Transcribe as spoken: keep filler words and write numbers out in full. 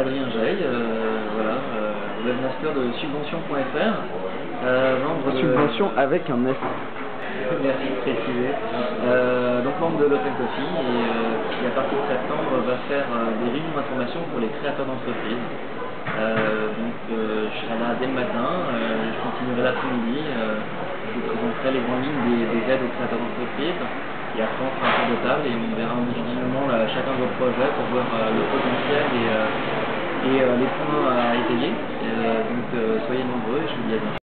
Adrien Geil, euh, voilà, euh, webmaster de subvention point F R, euh, membre de... Subvention avec un S. Merci de préciser. Euh, donc membre de l'Open Coffee et euh, qui à partir de septembre va faire euh, des réunions d'information pour les créateurs d'entreprises. Euh, donc euh, je serai là dès le matin, euh, je continuerai l'après-midi, euh, je vous présenterai les grandes lignes des, des aides aux créateurs d'entreprises. Et après on fera un tour de table et on verra individuellement là, chacun de vos projets pour voir euh, le potentiel et, euh, et euh, les points à étayer. Et, euh, donc euh, soyez nombreux et je vous dis à bientôt.